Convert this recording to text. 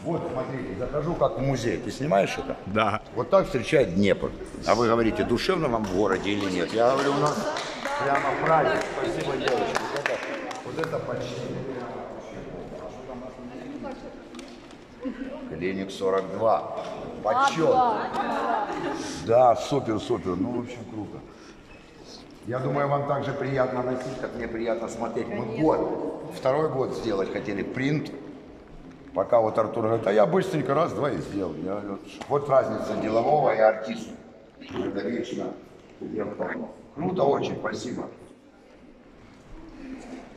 Вот, смотрите, захожу как в музей. Ты снимаешь это? Да. Вот так встречает Днепр. А вы говорите, душевно вам в городе или нет? Я говорю, у нас прямо праздник. Спасибо, девочки. Вот это почти. Клиник 42. Почет. Да, супер, супер. Ну, в общем, круто. Я думаю, вам также приятно носить, как мне приятно смотреть. Мы второй год сделать хотели принт. Пока вот Артур говорит, а я быстренько раз-два и сделал. Вот разница делового и артиста. Это вечно. Круто очень, спасибо.